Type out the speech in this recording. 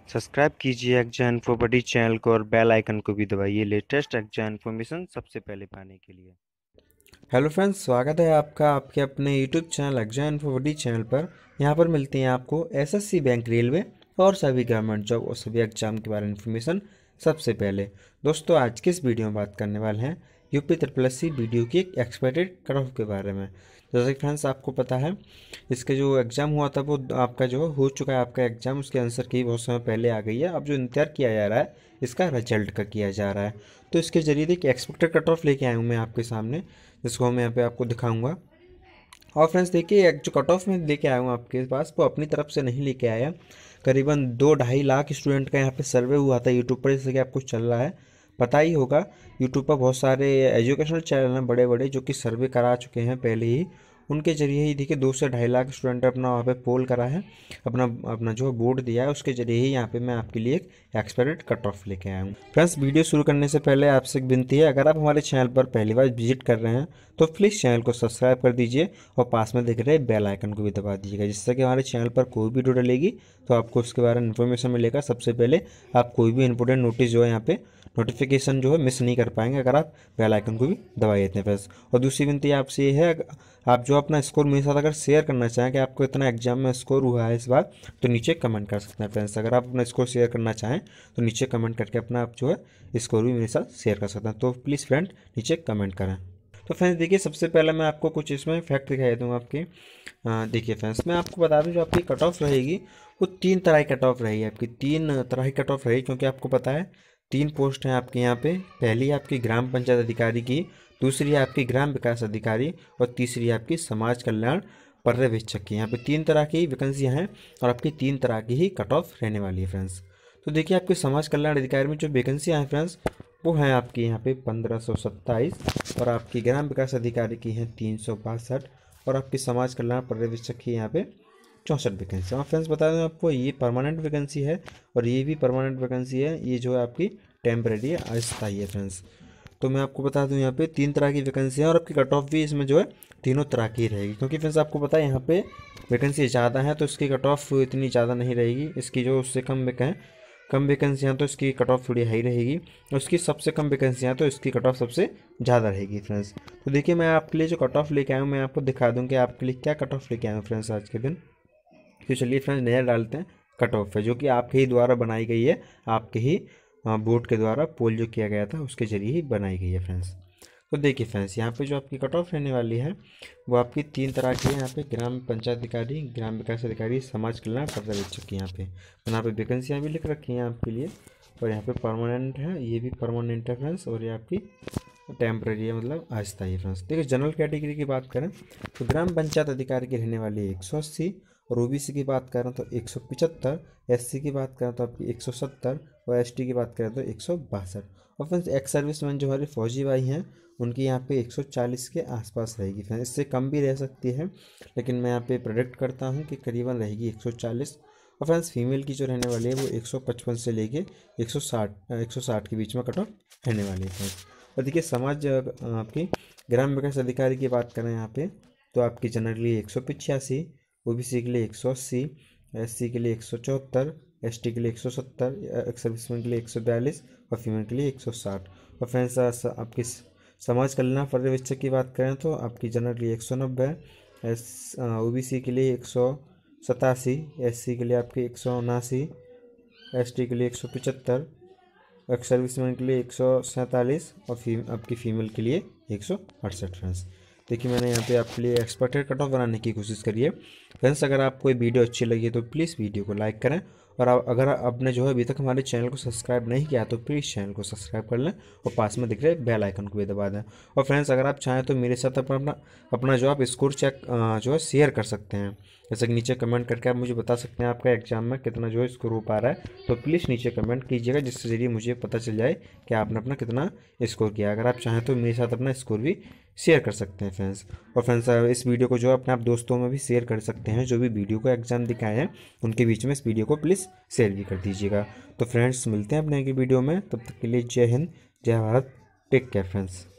Subscribe कीजिए exam info बडी channel को और बेल आइकन को भी दबाइए लेटेस्ट एग्जाम इन्फॉर्मेशन सबसे पहले पाने के लिए। हेलो फ्रेंड्स, स्वागत है आपका आपके अपने YouTube channel exam info channel पर। यहाँ पर मिलती हैं आपको एसएससी बैंक, रेलवे और सभी गवर्नमेंट जॉब और सभी एग्जाम के बारे में इन्फॉर्मेशन सबसे पहले। दोस्तों, आज की इस वीडियो में बात करने वाले हैं यूपी SSC वीडियो की एक एक्सपेक्टेड कट ऑफ के बारे में। जैसे कि फ्रेंड्स आपको पता है, इसके जो एग्ज़ाम हुआ था वो आपका जो हो चुका है आपका एग्ज़ाम, उसके आंसर की बहुत समय पहले आ गई है। अब जो इंतजार किया जा रहा है इसका रिजल्ट का किया जा रहा है। तो इसके जरिए देखिए एक्सपेक्टेड कट ऑफ लेके आया हूँ मैं आपके सामने, जिसको मैं यहाँ पे आपको दिखाऊंगा। और फ्रेंड्स देखिए, एक जो कट ऑफ में लेके आया हूँ आपके पास वो अपनी तरफ से नहीं लेके आया। करीबन 2-2.5 लाख स्टूडेंट का यहाँ पे सर्वे हुआ था यूट्यूब पर, जैसे कि आपको चल रहा है पता ही होगा। यूट्यूब पर बहुत सारे एजुकेशनल चैनल हैं बड़े बड़े जो कि सर्वे करा चुके हैं पहले ही। उनके जरिए ही देखिए 2 से 2.5 लाख स्टूडेंट अपना वहाँ पे पोल करा है, अपना अपना जो बोर्ड दिया है, उसके जरिए ही यहाँ पे मैं आपके लिए एक एक्सपेक्टेड कट ऑफ लेके आया हूँ। फ्रेंड्स, वीडियो शुरू करने से पहले आपसे एक विनती है, अगर आप हमारे चैनल पर पहली बार विजिट कर रहे हैं तो प्लीज़ चैनल को सब्सक्राइब कर दीजिए और पास में दिख रहे बेल आइकन को भी दबा दीजिएगा, जिससे कि हमारे चैनल पर कोई भी वीडियो डलेगी तो आपको उसके बारे में इन्फॉर्मेशन मिलेगा सबसे पहले। आप कोई भी इंपॉर्टेंट नोटिस जो है यहाँ पे नोटिफिकेशन जो है मिस नहीं कर पाएंगे अगर आप बेल आइकन को भी दबा देते हैं फ्रेंड्स। और दूसरी विनती आपसे ये है, आप जो अपना स्कोर मेरे साथ अगर शेयर करना चाहें कि आपको इतना एग्जाम में स्कोर हुआ है इस बार, तो नीचे कमेंट कर सकते हैं फ्रेंड्स। अगर आप अपना स्कोर शेयर करना चाहें तो नीचे कमेंट करके अपना आप जो है स्कोर भी मेरे साथ शेयर कर सकते हैं। तो प्लीज़ फ्रेंड नीचे कमेंट करें। तो फ्रेंड्स देखिए, सबसे पहले मैं आपको कुछ इसमें फैक्ट दिखाई दूँगा आपके। देखिए फ्रेंड्स, मैं आपको बता दूँ जो आपकी कट ऑफ रहेगी वो 3 तरह की कट ऑफ रहेगी। आपकी 3 तरह की कट ऑफ रहेगी, क्योंकि आपको पता है 3 पोस्ट हैं आपके यहाँ पे। पहली है आपकी ग्राम पंचायत अधिकारी की, दूसरी है आपकी ग्राम विकास अधिकारी और तीसरी है आपकी समाज कल्याण पर्यवेक्षक की। यहाँ पे 3 तरह की वैकेंसियाँ हैं और आपकी 3 तरह की ही कट ऑफ रहने वाली है फ्रेंड्स। तो देखिए, आपके समाज कल्याण अधिकारी में जो वैकेंसियाँ हैं फ्रेंड्स वो हैं आपकी यहाँ पे 1527, और आपकी ग्राम विकास अधिकारी की हैं 362, और आपकी समाज कल्याण पर्यवेक्षक की यहाँ पे 64 वैकेंसी। और फ्रेंड्स बता दें आपको, ये परमानेंट वैकेंसी है और ये भी परमानेंट वैकेंसी है। ये जो है आपकी टेम्परेरी है, अस्थायी है फ्रेंड्स। तो मैं आपको बता दूं यहाँ पे 3 तरह की वैकेंसी है और आपकी कट ऑफ भी इसमें जो है तीनों तरह की रहेगी, क्योंकि फ्रेंड्स आपको पता है यहाँ पे वैकेंसी ज़्यादा है तो इसकी कट ऑफ इतनी ज़्यादा नहीं रहेगी। इसकी जो उससे कम वैकेंसियाँ तो इसकी कट ऑफ थोड़ी हाई रहेगी, और उसकी सबसे कम वैकेंसियाँ तो इसकी कट ऑफ सबसे ज़्यादा रहेगी फ्रेंड्स। तो देखिए, मैं आपके लिए जो कट ऑफ लेके आया हूँ मैं आपको दिखा दूँ कि आपके लिए क्या कट ऑफ लेके आया हूँ फ्रेंड्स आज के दिन। तो चलिए फ्रेंड्स, नज़र डालते हैं कट ऑफ है जो कि आपके ही द्वारा बनाई गई है, आपके ही बोर्ड के द्वारा पोल जो किया गया था उसके जरिए ही बनाई गई है फ्रेंड्स। तो देखिए फ्रेंड्स, यहाँ पे जो आपकी कट ऑफ रहने वाली है वो आपकी 3 तरह की है। यहाँ पे ग्राम पंचायत अधिकारी, ग्राम विकास अधिकारी, समाज कल्याण पर्यवेक्षक की यहाँ पे वैकेंसियाँ भी लिख रखी हैं आपके लिए। और यहाँ पे परमानेंट है, ये भी परमानेंट है फ्रेंड्स, और ये आपकी टेम्प्रेरी है, मतलब अस्थायी फ्रेंड्स। देखिए, जनरल कैटेगरी की बात करें तो ग्राम पंचायत अधिकारी की रहने वाली है 180, और ओबीसी की बात करें तो 175, एससी की बात करें तो आपकी 170, और एसटी की बात करें तो 162। और फ्रेंड्स, एक्स सर्विसमैन जो हमारे फौजी भाई हैं उनकी यहाँ पे 140 के आसपास रहेगी फ्रेंड्स। इससे कम भी रह सकती है, लेकिन मैं यहाँ पे प्रेडिक्ट करता हूँ कि करीबन रहेगी 140। और फ्रेंड्स, फीमेल की जो रहने वाली है वो 155 से लेके 160 के बीच में कट ऑफ रहने वाली है फ्रेंड्स। और देखिए, समाज आपकी ग्राम विकास अधिकारी की बात करें यहाँ पे तो आपकी जनरली 185, ओबीसी के लिए 180, एससी के लिए 174, एसटी के लिए 170, एक्स सर्विसमैन के लिए 142 और फीमेल के लिए 160। और फ्रेंड्स, आपकी समाज कल्याण पर्यवेक्षक की बात करें तो आपकी जनरली 190, ओबीसी के लिए 187, एससी के लिए आपकी 179, एसटी के लिए 175, एक्स सर्विसमैन के लिए 147 और आपकी फ़ीमेल के लिए 168 फ्रेंड्स। देखिए, मैंने यहाँ पे आपके लिए एक्सपेक्टेड कट ऑफ बनाने की कोशिश करी है फ्रेंड्स। अगर आपको ये वीडियो अच्छी लगी तो प्लीज़ वीडियो को लाइक करें, और अगर आपने जो है अभी तक हमारे चैनल को सब्सक्राइब नहीं किया तो प्लीज़ चैनल को सब्सक्राइब कर लें और पास में दिख रहे बेल आइकन को भी दबा दें। और फ्रेंड्स, अगर आप चाहें तो मेरे साथ अपना जो आप स्कोर चेक जो है शेयर कर सकते हैं। जैसे कि नीचे कमेंट करके आप मुझे बता सकते हैं आपका एग्जाम में कितना जो है स्कोर हो पा रहा है। तो प्लीज़ नीचे कमेंट कीजिएगा, जिसके ज़रिए मुझे पता चल जाए कि आपने अपना कितना स्कोर किया। अगर आप चाहें तो मेरे साथ अपना स्कोर भी शेयर कर सकते हैं फ्रेंड्स। और फ्रेंड्स, इस वीडियो को जो अपने आप दोस्तों में भी शेयर कर सकते हैं, जो भी वीडियो को एग्जाम दिखाए हैं उनके बीच में इस वीडियो को प्लीज़ शेयर भी कर दीजिएगा। तो फ्रेंड्स, मिलते हैं अपने अगली वीडियो में, तब तक के लिए जय हिंद, जय भारत, टेक केयर फ्रेंड्स।